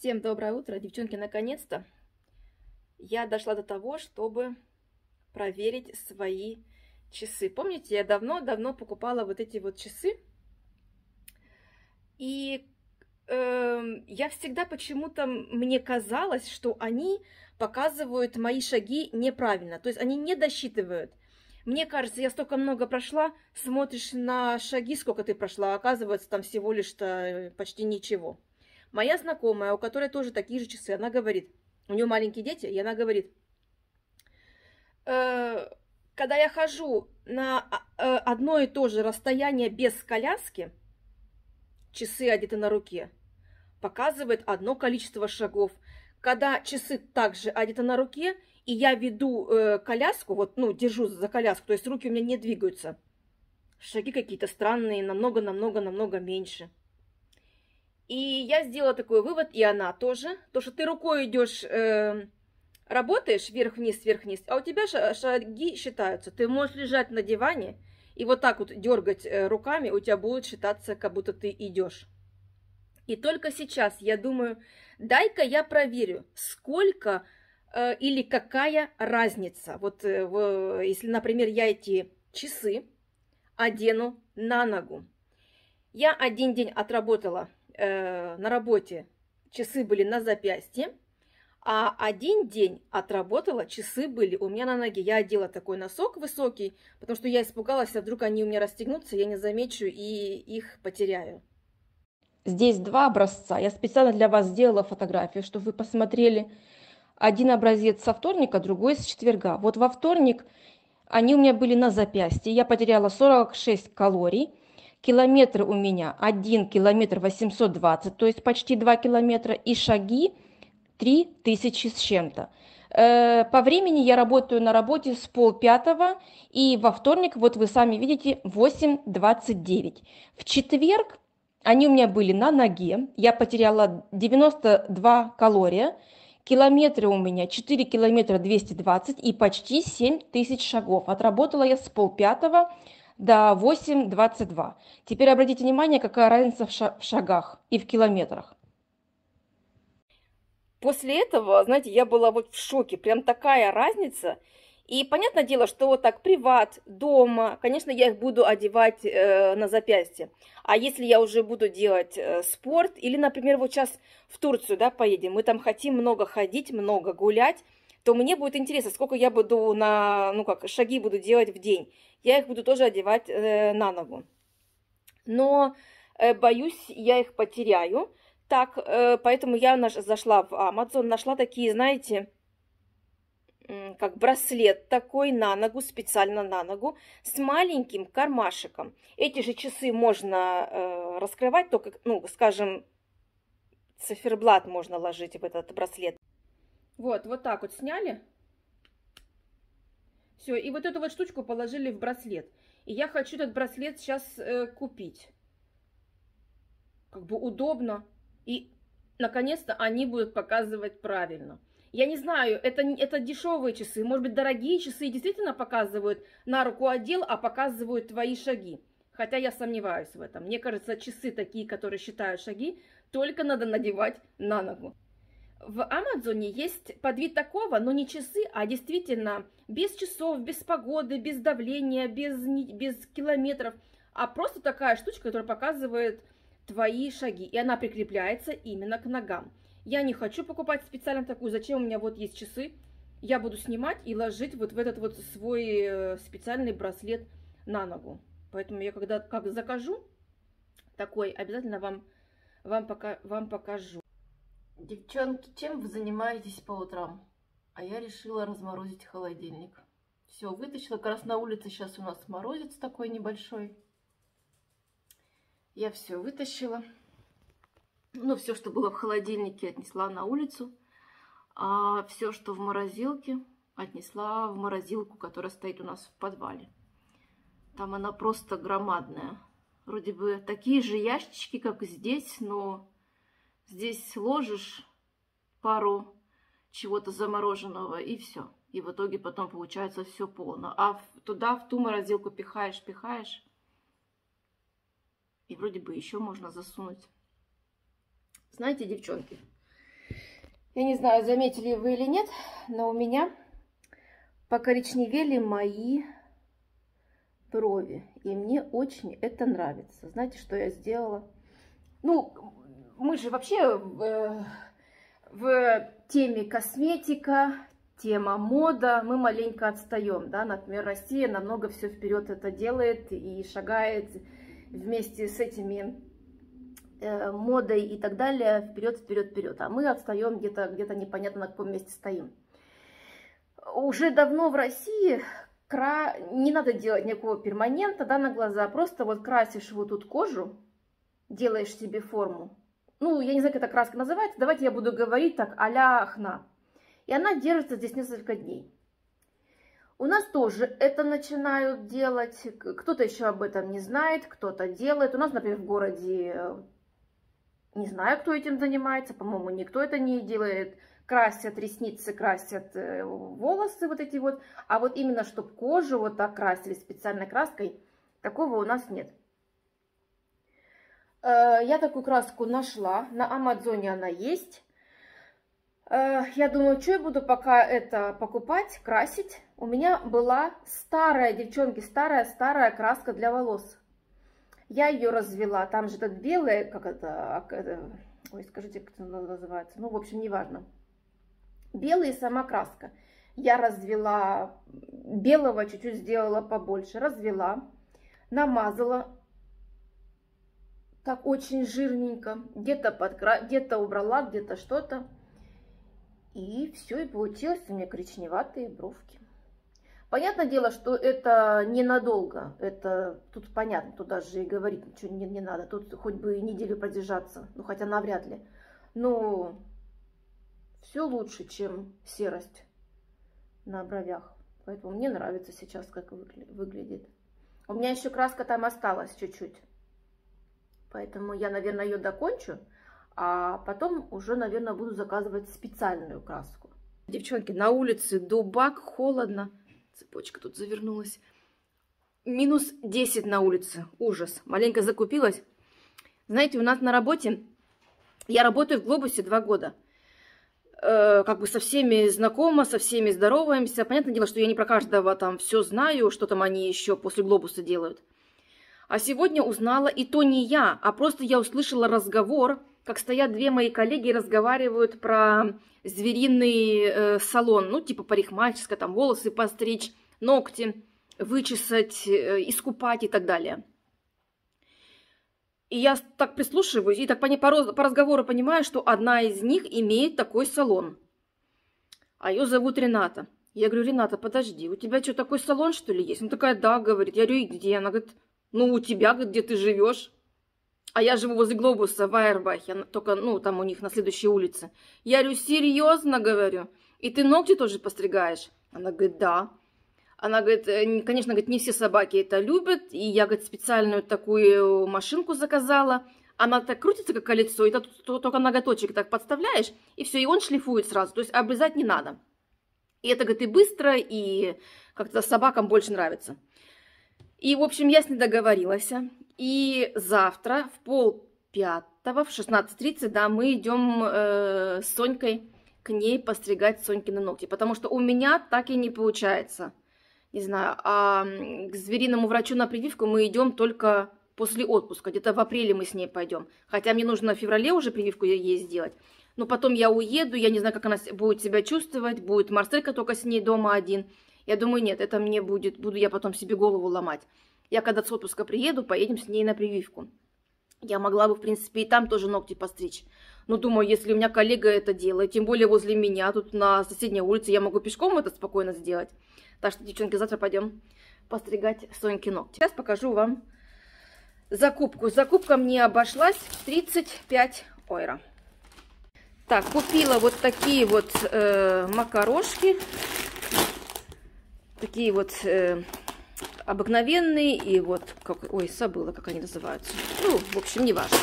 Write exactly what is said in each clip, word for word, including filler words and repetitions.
Всем доброе утро, девчонки, наконец-то я дошла до того, чтобы проверить свои часы. Помните, я давно-давно покупала вот эти вот часы, и э, я всегда почему-то, мне казалось, что они показывают мои шаги неправильно, то есть они не досчитывают. Мне кажется, я столько много прошла, смотришь на шаги, сколько ты прошла, а оказывается, там всего лишь-то почти ничего. Моя знакомая, у которой тоже такие же часы, она говорит, у нее маленькие дети, и она говорит, э, когда я хожу на э, одно и то же расстояние без коляски, часы одеты на руке, показывает одно количество шагов. Когда часы также одеты на руке, и я веду э, коляску, вот, ну, держу за коляску, то есть руки у меня не двигаются, шаги какие-то странные, намного-намного-намного меньше. И я сделала такой вывод, и она тоже, то, что ты рукой идешь, э, работаешь вверх-вниз, вверх-вниз, а у тебя шаги считаются. Ты можешь лежать на диване и вот так вот дергать э, руками, у тебя будет считаться, как будто ты идешь. И только сейчас я думаю, дай-ка я проверю, сколько э, или какая разница. Вот э, в, если, например, я эти часы одену на ногу. Я один день отработала на работе, часы были на запястье, а один день отработала, часы были у меня на ноге. Я одела такой носок высокий, потому что я испугалась, а вдруг они у меня расстегнутся, я не замечу и их потеряю. Здесь два образца. Я специально для вас сделала фотографию, чтобы вы посмотрели. Один образец со вторника, другой с четверга. Вот во вторник они у меня были на запястье. Я потеряла сорок шесть калорий. Километр у меня один километр восемьсот двадцать, то есть почти два километра. И шаги три тысячи с чем-то. По времени я работаю на работе с полпятого. И во вторник, вот вы сами видите, восемь двадцать девять. В четверг они у меня были на ноге. Я потеряла девяносто два калория. Километры у меня четыре километра двести двадцать и почти семь тысяч шагов. Отработала я с полпятого до восемь двадцать два. Теперь обратите внимание, какая разница в шагах и в километрах. После этого, знаете, я была вот в шоке. Прям такая разница. И понятное дело, что вот так приват, дома, конечно, я их буду одевать э, на запястье. А если я уже буду делать э, спорт, или, например, вот сейчас в Турцию, да, поедем, мы там хотим много ходить, много гулять, то мне будет интересно, сколько я буду на, ну как, шаги буду делать в день. Я их буду тоже одевать э, на ногу. Но э, боюсь, я их потеряю. Так, э, поэтому я наш, зашла в Amazon, нашла такие, знаете, как браслет такой на ногу, специально на ногу, с маленьким кармашиком. Эти же часы можно э, раскрывать, только, ну, скажем, циферблат можно ложить в этот браслет. Вот, вот так вот сняли. Все, и вот эту вот штучку положили в браслет. И я хочу этот браслет сейчас э, купить. Как бы удобно. И, наконец-то, они будут показывать правильно. Я не знаю, это, это дешевые часы, может быть, дорогие часы действительно показывают на руку одел, а показывают твои шаги. Хотя я сомневаюсь в этом. Мне кажется, часы такие, которые считают шаги, только надо надевать на ногу. В Амазоне есть подвид такого, но не часы, а действительно без часов, без погоды, без давления, без, без километров, а просто такая штучка, которая показывает твои шаги, и она прикрепляется именно к ногам. Я не хочу покупать специально такую, зачем у меня вот есть часы, я буду снимать и ложить вот в этот вот свой специальный браслет на ногу. Поэтому я когда как закажу такой, обязательно вам, вам, пока, вам покажу. Девчонки, чем вы занимаетесь по утрам? А я решила разморозить холодильник. Все, вытащила, как раз на улице сейчас у нас морозец такой небольшой. Я все вытащила. Ну, все, что было в холодильнике, отнесла на улицу. А все, что в морозилке, отнесла в морозилку, которая стоит у нас в подвале. Там она просто громадная. Вроде бы такие же ящички, как и здесь, но здесь ложишь пару чего-то замороженного и все. И в итоге потом получается все полно. А туда, в ту морозилку пихаешь, пихаешь. И вроде бы еще можно засунуть. Знаете, девчонки, Я не знаю, заметили вы или нет, но у меня покоричневели мои брови. И мне очень это нравится. Знаете, что я сделала? Ну, мы же вообще в, в теме косметика, тема мода, мы маленько отстаем, да, например, Россия намного все вперед это делает и шагает вместе с этими э, модой и так далее, вперед, вперед, вперед, а мы отстаем где-то, где-то непонятно на каком месте стоим. Уже давно в России кра... не надо делать никакого перманента, да, на глаза, просто вот красишь вот тут кожу, делаешь себе форму, ну, я не знаю, как эта краска называется, давайте я буду говорить так, а-ля хна. И она держится здесь несколько дней. У нас тоже это начинают делать. Кто-то еще об этом не знает, кто-то делает. У нас, например, в городе, не знаю, кто этим занимается. По-моему, никто это не делает. Красят ресницы, красят волосы вот эти вот. А вот именно, чтобы кожу вот так красили специальной краской, такого у нас нет. Я такую краску нашла. На Амазоне она есть. Я думаю, что я буду пока это покупать, красить. У меня была старая, девчонки, старая-старая краска для волос. Я ее развела. Там же этот белый, как это, ой, скажите, как это называется. Ну, в общем, неважно. Белый и сама краска. Я развела, белого чуть-чуть сделала побольше. Развела, намазала. Так очень жирненько. Где-то подкра... где-то убрала, где-то что-то. И все, и получилось у меня коричневатые бровки. Понятное дело, что это ненадолго. Это тут понятно, тут даже и говорить ничего не, не надо. Тут хоть бы и неделю продержаться, ну хотя навряд ли. Но все лучше, чем серость на бровях. Поэтому мне нравится сейчас, как выглядит. У меня еще краска там осталась чуть-чуть. Поэтому я, наверное, ее докончу. А потом уже, наверное, буду заказывать специальную краску. Девчонки, на улице дубак, холодно. Цепочка тут завернулась. Минус десять на улице. Ужас. Маленько закупилась. Знаете, у нас на работе... Я работаю в Глобусе два года. Э, как бы со всеми знакома, со всеми здороваемся. Понятное дело, что я не про каждого там все знаю, что там они еще после Глобуса делают. А сегодня узнала, и то не я, а просто я услышала разговор... Как стоят две мои коллеги и разговаривают про звериный э, салон. Ну, типа парикмахерская, там волосы постричь, ногти вычесать, э, искупать и так далее. И я так прислушиваюсь, и так по, по, по разговору понимаю, что одна из них имеет такой салон. А ее зовут Рената. Я говорю, Рената, подожди, у тебя что, такой салон, что ли, есть? Она такая, да, говорит. Я говорю, и где? Она говорит, ну, у тебя, где ты живешь. А я живу возле Глобуса в Айербахе, только, ну, там у них на следующей улице. Я говорю, серьезно, говорю, и ты ногти тоже постригаешь? Она говорит, да. Она говорит, конечно, говорит, не все собаки это любят, и я, говорит, специальную такую машинку заказала. Она так крутится, как колесо, и ты только ноготочек так подставляешь, и все, и он шлифует сразу, то есть обрезать не надо. И это, говорит, и быстро, и как-то собакам больше нравится. И, в общем, я с ней договорилась. И завтра в полпятого, в шестнадцать тридцать, да, мы идем э, с Сонькой к ней постригать Сонькины ногти. Потому что у меня так и не получается. Не знаю, а к звериному врачу на прививку мы идем только после отпуска. Где-то в апреле мы с ней пойдем. Хотя мне нужно в феврале уже прививку ей сделать. Но потом я уеду, я не знаю, как она будет себя чувствовать. Будет Марселька только с ней дома один. Я думаю, нет, это мне будет, буду я потом себе голову ломать. Я когда с отпуска приеду, поедем с ней на прививку. Я могла бы, в принципе, и там тоже ногти постричь. Но думаю, если у меня коллега это делает, тем более возле меня, тут на соседней улице, я могу пешком это спокойно сделать. Так что, девчонки, завтра пойдем постригать Соньки ногти. Сейчас покажу вам закупку. Закупка мне обошлась в тридцать пять евро. Так, купила вот такие вот э, макарошки. Такие вот э, обыкновенные и вот, как, ой, забыла, как они называются. Ну, в общем, не важно.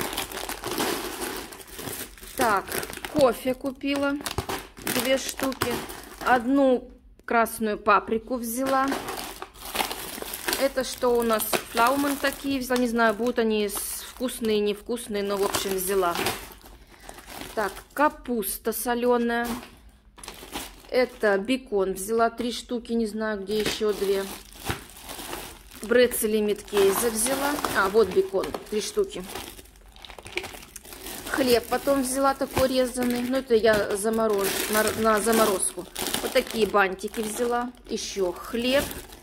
Так, кофе купила, две штуки. Одну красную паприку взяла. Это что у нас? Флаумен такие взяла, не знаю, будут они вкусные, невкусные, но, в общем, взяла. Так, капуста соленая. Это бекон. Взяла три штуки, не знаю, где еще две. Брецели Мидкейза взяла. А, вот бекон, три штуки. Хлеб потом взяла такой резанный. Ну, это я замороз... на, на заморозку. Вот такие бантики взяла. Еще хлеб.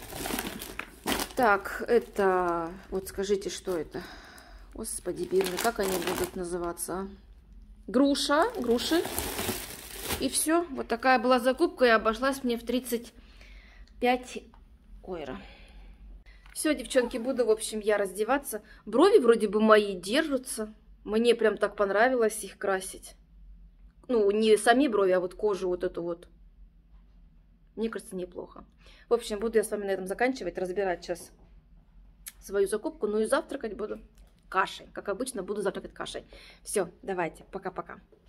Так, это... Вот скажите, что это? Господи, бедный, как они будут называться? А? Груша, груши. И все. Вот такая была закупка. И обошлась мне в тридцать пять ойра. Все, девчонки, буду, в общем, я раздеваться. Брови вроде бы мои держатся. Мне прям так понравилось их красить. Ну, не сами брови, а вот кожу вот эту вот. Мне кажется, неплохо. В общем, буду я с вами на этом заканчивать. Разбирать сейчас свою закупку. Ну и завтракать буду кашей. Как обычно, буду завтракать кашей. Все, давайте. Пока-пока.